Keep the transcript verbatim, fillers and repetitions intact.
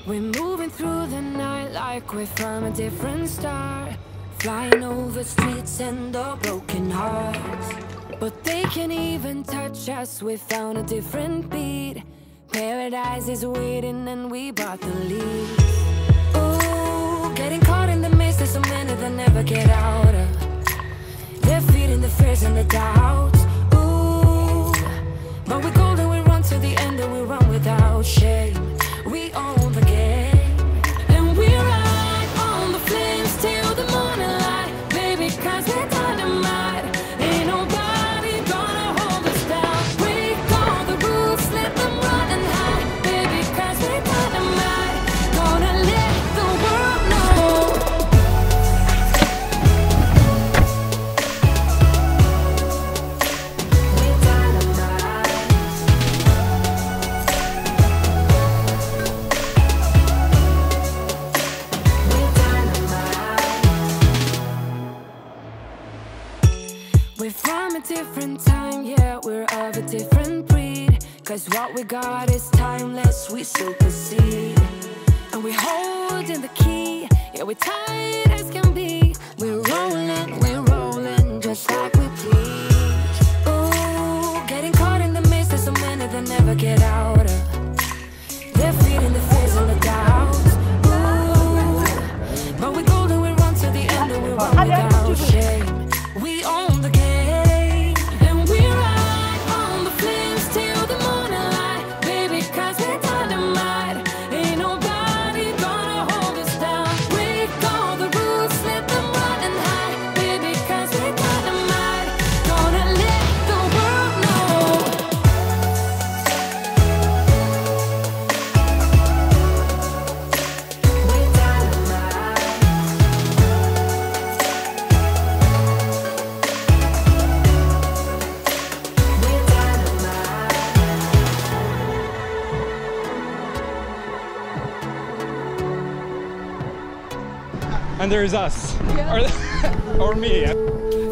We're moving through the night like we're from a different star, flying over streets and all broken hearts. But they can't even touch us, we found a different beat. Paradise is waiting and we bought the lead. Ooh, getting caught in the mist, there's so many that never get out of. They're feeding the fears and the doubts. Ooh, but we're golden, we run to the end and we run without shame. We own the game, and we ride on the flames till the morning light. Baby, cause we're dynamite. Ain't nobody gonna hold us down. Break all the rules, let them run and hide. Baby, cause we're dynamite. Gonna let the world know. We're dynamite. We're from a different time, yeah, we're of a different breed. Cause what we got is timeless, we supersede. And we're holding the key, yeah, we're tight as can be. We're rolling, we're rolling, just like we please. Ooh, getting caught in the mist, there's so many that never get out of. They're feeding the fears and the doubts. Ooh, but we're golden, we run to the end and we run without shame. We own the game, and we ride on the flames till the morning light. Baby, cause we're dynamite. Ain't nobody gonna hold us down. Break all the rules, let them run and hide. Baby, cause we're dynamite. Gonna let the world know. We're dynamite. And there's us, Yeah. or, or me.